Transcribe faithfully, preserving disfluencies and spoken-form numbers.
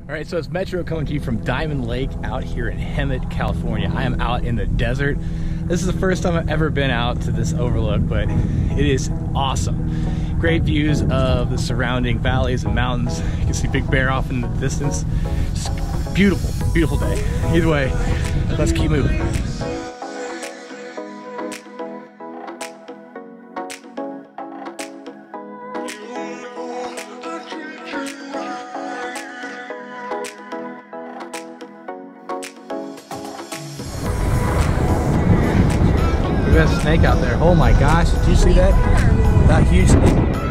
All right, so it's Metro coming to you from Diamond Lake out here in Hemet, California. I am out in the desert. This is the first time I've ever been out to this overlook, but it is awesome. Great views of the surrounding valleys and mountains. You can see Big Bear off in the distance. Just beautiful, beautiful day. Either way, let's keep moving. There's a snake out there. Oh my gosh, did you see that? That huge snake.